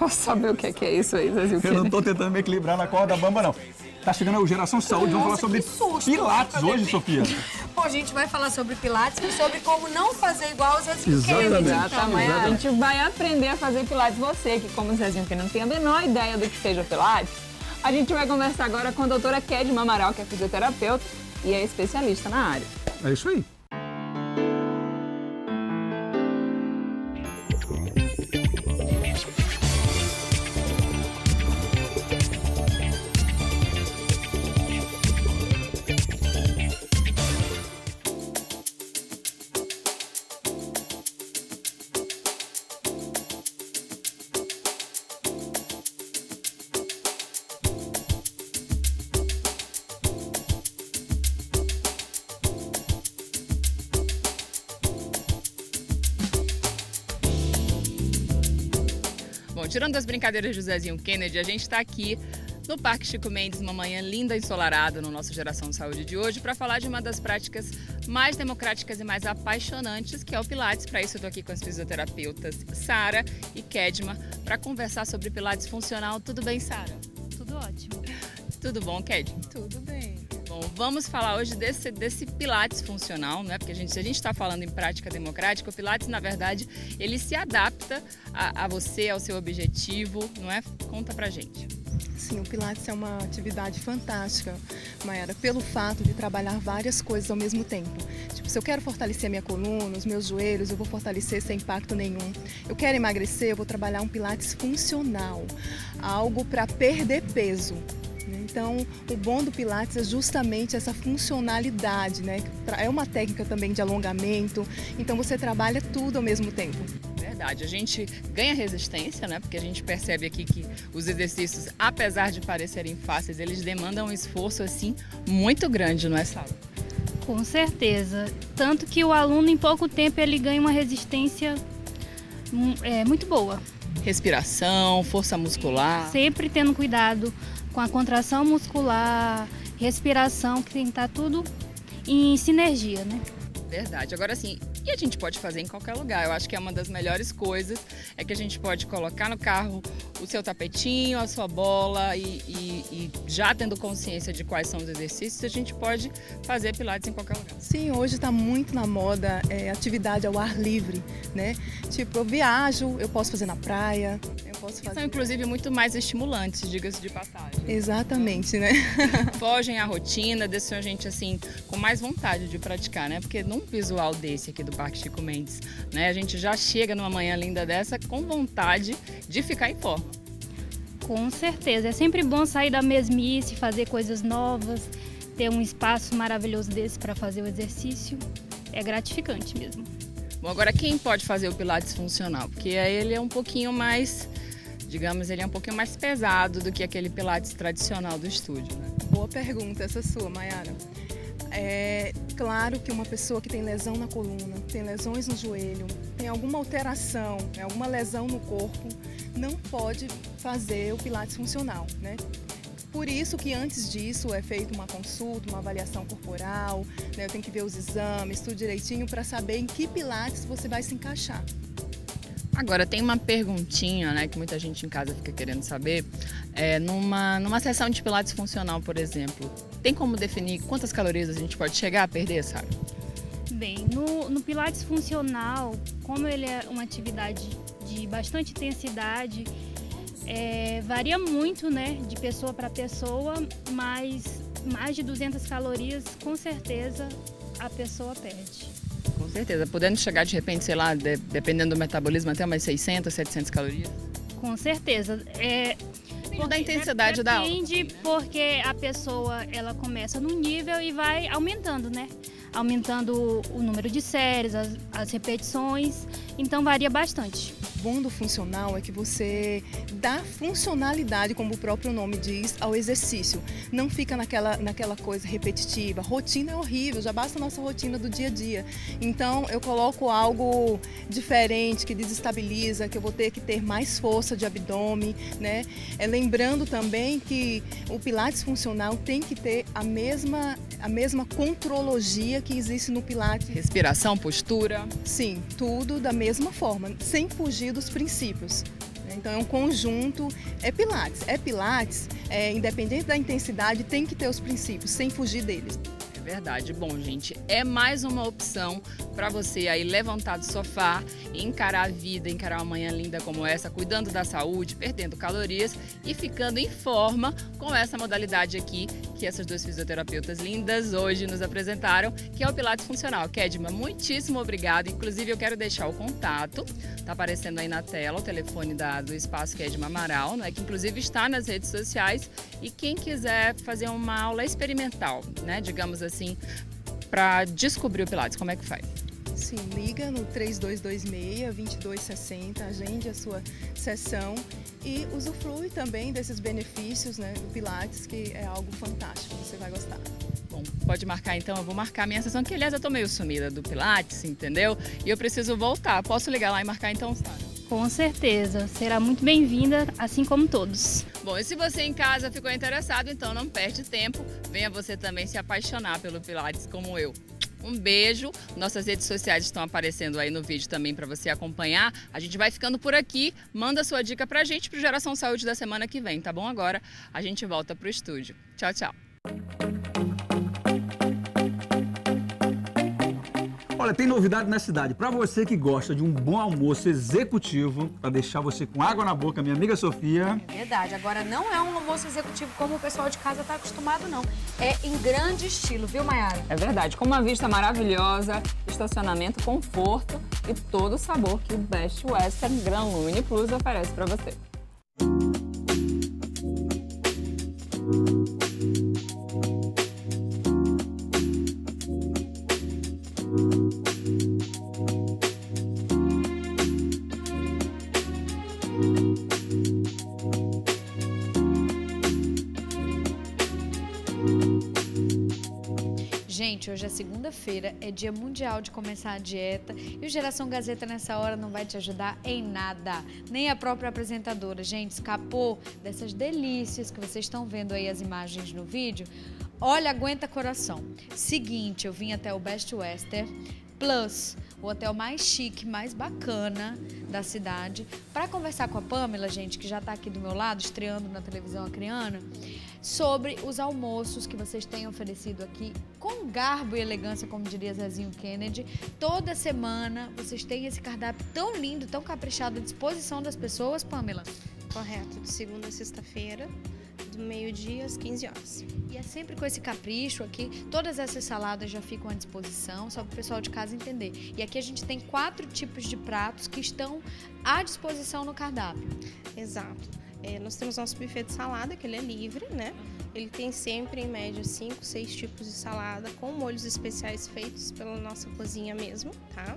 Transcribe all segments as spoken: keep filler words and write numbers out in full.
Posso saber o que é, que é isso aí, Zezinho? Eu não tô tentando me equilibrar na corda bamba, não. Tá chegando o Geração Saúde, vamos falar sobre Pilates hoje, Sofia. Bom, a gente vai falar sobre Pilates e sobre como não fazer igual os Zezinho Exatamente. Kennedy. Exatamente. A gente vai aprender a fazer Pilates. Você, que como o Zezinho que não tem a menor ideia do que seja Pilates, a gente vai conversar agora com a doutora Kedma Amaral, que é fisioterapeuta e é especialista na área. É isso aí. Bom, tirando as brincadeiras do Zezinho Kennedy, a gente está aqui no Parque Chico Mendes, uma manhã linda e ensolarada no nosso Geração Saúde de hoje, para falar de uma das práticas mais democráticas e mais apaixonantes, que é o Pilates. Para isso eu estou aqui com as fisioterapeutas Sara e Kedma para conversar sobre Pilates funcional. Tudo bem, Sara? Tudo ótimo. Tudo bom, Kedma? Tudo bem. Bom, vamos falar hoje desse, desse Pilates funcional, né? Porque a gente, se a gente está falando em prática democrática, o Pilates, na verdade, ele se adapta a, a você, ao seu objetivo, não é? Conta pra gente. Sim, o Pilates é uma atividade fantástica, Mayara, pelo fato de trabalhar várias coisas ao mesmo tempo. Tipo, se eu quero fortalecer a minha coluna, os meus joelhos, eu vou fortalecer sem impacto nenhum. Eu quero emagrecer, eu vou trabalhar um Pilates funcional, algo para perder peso. Então, o bom do Pilates é justamente essa funcionalidade, né? É uma técnica também de alongamento, então você trabalha tudo ao mesmo tempo. Verdade, a gente ganha resistência, né? Porque a gente percebe aqui que os exercícios, apesar de parecerem fáceis, eles demandam um esforço assim muito grande, não é, Sara? Com certeza. Tanto que o aluno, em pouco tempo, ele ganha uma resistência é, muito boa. Respiração, força muscular. Sempre tendo cuidado com a contração muscular, respiração, que tem que estar tudo em sinergia, né? Verdade. Agora sim, e a gente pode fazer em qualquer lugar. Eu acho que é uma das melhores coisas, é que a gente pode colocar no carro o seu tapetinho, a sua bola e, e, e já tendo consciência de quais são os exercícios, a gente pode fazer Pilates em qualquer lugar. Sim, hoje está muito na moda é, atividade ao ar livre, né? Tipo, eu viajo, eu posso fazer na praia, eu posso fazer... São inclusive muito mais estimulantes, diga-se de passagem. Exatamente, né? Fogem à rotina, deixam a gente assim com mais vontade de praticar, né? Porque num visual desse aqui do Parque Chico Mendes, né, a gente já chega numa manhã linda dessa com vontade de ficar em forma. Com certeza, é sempre bom sair da mesmice, fazer coisas novas, ter um espaço maravilhoso desse para fazer o exercício, é gratificante mesmo. Bom, agora quem pode fazer o Pilates funcional? Porque ele é um pouquinho mais, digamos, ele é um pouquinho mais pesado do que aquele Pilates tradicional do estúdio, né? Boa pergunta essa sua, Mayara. É claro que uma pessoa que tem lesão na coluna, tem lesões no joelho, tem alguma alteração, alguma lesão no corpo, não pode fazer o Pilates funcional, né? Por isso que antes disso é feita uma consulta, uma avaliação corporal, né? Eu tenho que ver os exames, tudo direitinho para saber em que Pilates você vai se encaixar. Agora, tem uma perguntinha, né, que muita gente em casa fica querendo saber. É, numa, numa sessão de Pilates funcional, por exemplo, tem como definir quantas calorias a gente pode chegar a perder, Sara? Bem, no, no Pilates funcional, como ele é uma atividade de bastante intensidade, é, varia muito, né, de pessoa para pessoa, mas mais de duzentas calorias, com certeza, a pessoa perde. Com certeza, podendo chegar de repente, sei lá, de, dependendo do metabolismo, até umas seiscentas, setecentas calorias? Com certeza. É, Depende da intensidade da aula. Depende, porque a pessoa ela começa num nível e vai aumentando, né? Aumentando o número de séries, as, as repetições, então varia bastante. O bom do funcional é que você dá funcionalidade, como o próprio nome diz, ao exercício. Não fica naquela, naquela coisa repetitiva. Rotina é horrível, já basta a nossa rotina do dia a dia. Então eu coloco algo diferente, que desestabiliza, que eu vou ter que ter mais força de abdômen, né? É, lembrando também que o Pilates funcional tem que ter a mesma, a mesma contrologia que existe no Pilates. Respiração, postura. Sim, tudo da mesma forma, sem fugir dos princípios. Então é um conjunto, é Pilates. É Pilates, é, independente da intensidade, tem que ter os princípios, sem fugir deles. Verdade. Bom, gente, é mais uma opção para você aí levantar do sofá, encarar a vida, encarar uma manhã linda como essa, cuidando da saúde, perdendo calorias e ficando em forma com essa modalidade aqui que essas duas fisioterapeutas lindas hoje nos apresentaram, que é o Pilates Funcional. Kedma, muitíssimo obrigada. Inclusive, eu quero deixar o contato, tá aparecendo aí na tela, o telefone da, do Espaço Kedma Amaral, né, que inclusive está nas redes sociais, e quem quiser fazer uma aula experimental, né, digamos assim, para descobrir o Pilates, como é que faz? Sim, liga no três dois dois seis, dois dois seis zero, agende a sua sessão e usufrui também desses benefícios, né, do Pilates, que é algo fantástico, você vai gostar. Bom, pode marcar então, eu vou marcar a minha sessão, que aliás eu tô meio sumida do Pilates, entendeu? E eu preciso voltar. Posso ligar lá e marcar então, Sara? Com certeza, será muito bem-vinda, assim como todos. Bom, e se você em casa ficou interessado, então não perde tempo, venha você também se apaixonar pelo Pilates como eu. Um beijo, nossas redes sociais estão aparecendo aí no vídeo também para você acompanhar. A gente vai ficando por aqui, manda sua dica pra gente pro Geração Saúde da semana que vem, tá bom? Agora a gente volta pro estúdio. Tchau, tchau. Olha, tem novidade na cidade. Para você que gosta de um bom almoço executivo, para deixar você com água na boca, minha amiga Sofia. É verdade. Agora, não é um almoço executivo como o pessoal de casa está acostumado, não. É em grande estilo, viu, Mayara? É verdade. Com uma vista maravilhosa, estacionamento, conforto e todo o sabor que o Best Western Gran Lune Plus oferece para você. Gente, hoje é segunda-feira, é dia mundial de começar a dieta e o Geração Gazeta nessa hora não vai te ajudar em nada. Nem a própria apresentadora, gente, escapou dessas delícias que vocês estão vendo aí as imagens no vídeo. Olha, aguenta coração. Seguinte, eu vim até o Best Western Plus, o hotel mais chique, mais bacana da cidade, para conversar com a Pamela, gente, que já está aqui do meu lado, estreando na televisão acreana, sobre os almoços que vocês têm oferecido aqui, com garbo e elegância, como diria Zezinho Kennedy. Toda semana vocês têm esse cardápio tão lindo, tão caprichado à disposição das pessoas, Pamela? Correto, de segunda a sexta-feira, do meio-dia às quinze horas. E é sempre com esse capricho aqui, todas essas saladas já ficam à disposição, só para o pessoal de casa entender. E aqui a gente tem quatro tipos de pratos que estão à disposição no cardápio. Exato. É, nós temos nosso buffet de salada, que ele é livre, né? Ele tem sempre, em média, cinco, seis tipos de salada, com molhos especiais feitos pela nossa cozinha mesmo, tá?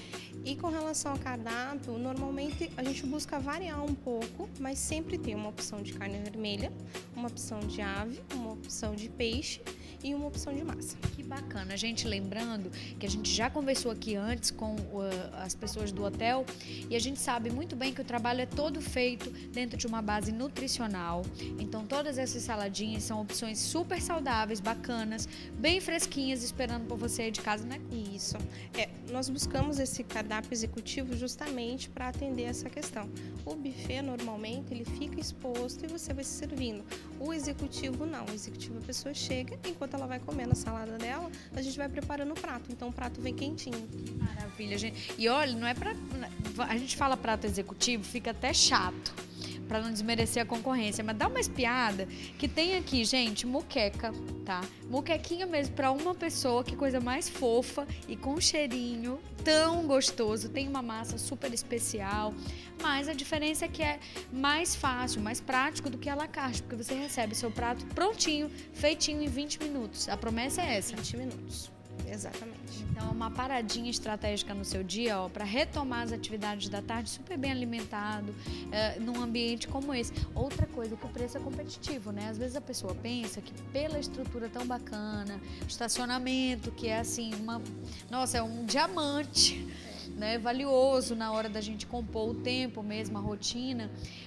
E com relação ao cardápio, normalmente a gente busca variar um pouco, mas sempre tem uma opção de carne vermelha, uma opção de ave, uma opção de peixe e uma opção de massa. Que bacana. Gente, lembrando que a gente já conversou aqui antes com uh, as pessoas do hotel e a gente sabe muito bem que o trabalho é todo feito dentro de uma base nutricional. Então, todas essas saladinhas são opções super saudáveis, bacanas, bem fresquinhas, esperando por você aí de casa, né? Isso. É, nós buscamos esse cardápio executivo justamente para atender essa questão. O buffet, normalmente, ele fica exposto e você vai se servindo. O executivo, não. O executivo, a pessoa chega, enquanto ela vai comendo a salada dela, a gente vai preparando o prato. Então, o prato vem quentinho. Maravilha, gente. E olha, não é pra... A gente fala prato executivo, fica até chato, para não desmerecer a concorrência, mas dá uma espiada que tem aqui, gente, muqueca, tá? Muquequinha mesmo para uma pessoa, que coisa mais fofa e com um cheirinho tão gostoso. Tem uma massa super especial, mas a diferença é que é mais fácil, mais prático do que a la carte, porque você recebe seu prato prontinho, feitinho em vinte minutos. A promessa é essa. vinte minutos. Exatamente. Então, uma paradinha estratégica no seu dia, ó, para retomar as atividades da tarde super bem alimentado, é, num ambiente como esse. Outra coisa, que o preço é competitivo, né? Às vezes a pessoa pensa que pela estrutura tão bacana, estacionamento, que é assim, uma, nossa, é um diamante, né? Valioso na hora da gente compor o tempo mesmo, a rotina,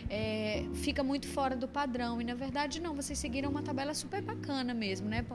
é, fica muito fora do padrão. E na verdade não, vocês seguiram uma tabela super bacana mesmo, né, Pamela?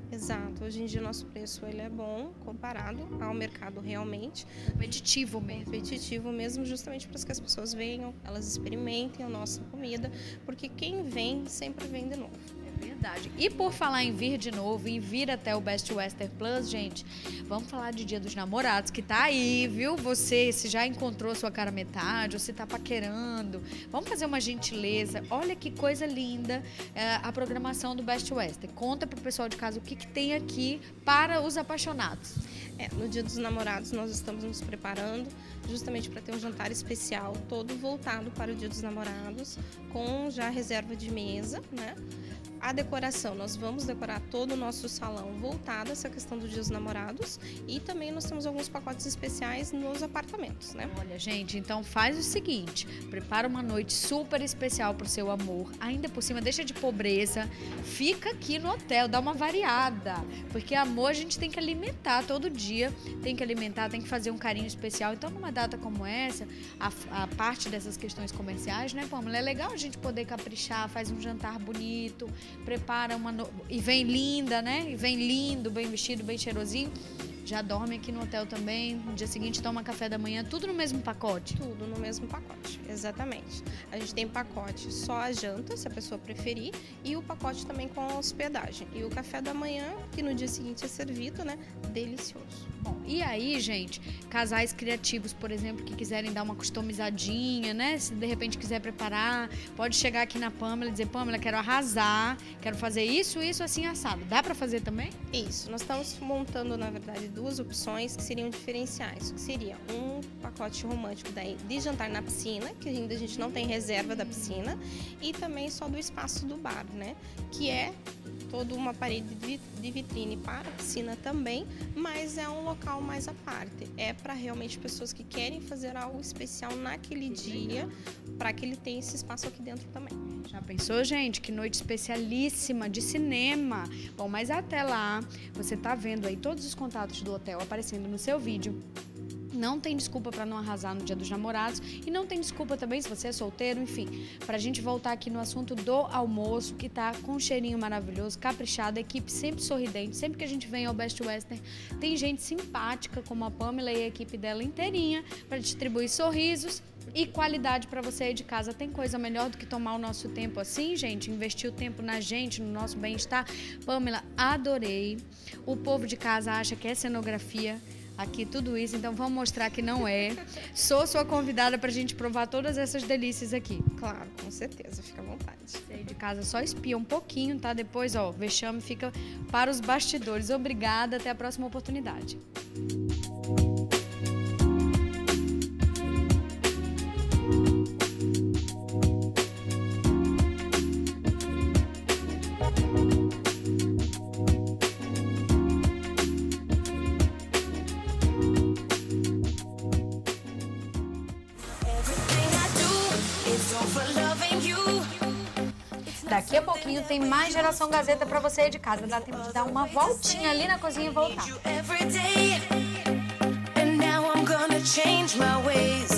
Exato. Hoje em dia o nosso preço ele é bom comparado ao mercado realmente. Competitivo mesmo. Competitivo mesmo, justamente para que as pessoas venham, elas experimentem a nossa comida, porque quem vem sempre vem de novo. Verdade. E por falar em vir de novo, em vir até o Best Western Plus, gente, vamos falar de Dia dos Namorados, que tá aí, viu? Você, se já encontrou sua cara metade, ou se tá paquerando, vamos fazer uma gentileza. Olha que coisa linda é, a programação do Best Western. Conta pro pessoal de casa o que, que tem aqui para os apaixonados. É, no Dia dos Namorados nós estamos nos preparando justamente para ter um jantar especial, todo voltado para o Dia dos Namorados, com já reserva de mesa, né? A decoração, nós vamos decorar todo o nosso salão voltado a essa questão do Dia dos Namorados, e também nós temos alguns pacotes especiais nos apartamentos, né? Olha, gente, então faz o seguinte, prepara uma noite super especial pro seu amor, ainda por cima deixa de pobreza, fica aqui no hotel, dá uma variada, porque amor a gente tem que alimentar todo dia, tem que alimentar, tem que fazer um carinho especial. Então numa data como essa, a, a parte dessas questões comerciais, né, Pâmela, é legal a gente poder caprichar, faz um jantar bonito, prepara uma no... e vem linda, né? E vem lindo, bem vestido, bem cheirosinho. Já dorme aqui no hotel também. No dia seguinte toma café da manhã, tudo no mesmo pacote? Tudo no mesmo pacote, exatamente. A gente tem pacote só a janta, se a pessoa preferir, e o pacote também com a hospedagem. E o café da manhã, que no dia seguinte é servido, né? Delicioso. Bom, e aí, gente, casais criativos, por exemplo, que quiserem dar uma customizadinha, né? Se de repente quiser preparar, pode chegar aqui na Pâmela e dizer, Pâmela, quero arrasar, quero fazer isso, isso, assim, assado. Dá pra fazer também? Isso, nós estamos montando, na verdade, duas opções que seriam diferenciais, que seria um pacote romântico daí de jantar na piscina, que ainda a gente não tem reserva da piscina, e também só do espaço do bar, né? Que é toda uma parede de vitrine para a piscina também, mas é um local mais à parte. É para realmente pessoas que querem fazer algo especial naquele dia, para que ele tenha esse espaço aqui dentro também. Já pensou, gente? Que noite especialíssima de cinema. Bom, mas até lá, você tá vendo aí todos os contatos do hotel aparecendo no seu vídeo. Não tem desculpa para não arrasar no Dia dos Namorados e não tem desculpa também se você é solteiro, enfim, para a gente voltar aqui no assunto do almoço, que tá com um cheirinho maravilhoso, caprichado, a equipe sempre sorridente, sempre que a gente vem ao Best Western, tem gente simpática como a Pâmela e a equipe dela inteirinha para distribuir sorrisos e qualidade para você aí de casa. Tem coisa melhor do que tomar o nosso tempo assim, gente? Investir o tempo na gente, no nosso bem-estar. Pâmela, adorei. O povo de casa acha que é cenografia aqui tudo isso, então vamos mostrar que não é. Sou sua convidada pra gente provar todas essas delícias aqui. Claro, com certeza, fica à vontade. Você aí de casa só espia um pouquinho, tá? Depois, ó, o vexame fica para os bastidores. Obrigada, até a próxima oportunidade. Daqui a pouquinho tem mais Geração Gazeta pra você aí de casa. Dá tempo de dar uma voltinha ali na cozinha e voltar.